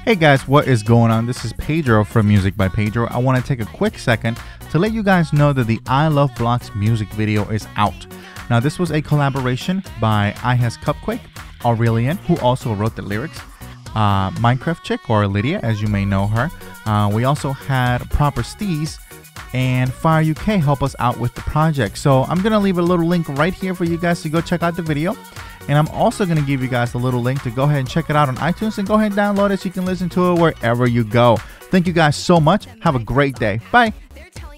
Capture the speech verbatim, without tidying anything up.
Hey guys, what is going on? This is Pedro from Music by Pedro. I want to take a quick second to let you guys know that the I Love Blocks music video is out. Now, this was a collaboration by iHas Cupquake, Aurelian, who also wrote the lyrics, uh, Minecraft Chick, or Lydia, as you may know her. Uh, we also had Proper Steez and Fire U K help us out with the project. So I'm going to leave a little link right here for you guys to go check out the video. And I'm also going to give you guys a little link to go ahead and check it out on iTunes and go ahead and download it so you can listen to it wherever you go. Thank you guys so much. Have a great day. Bye.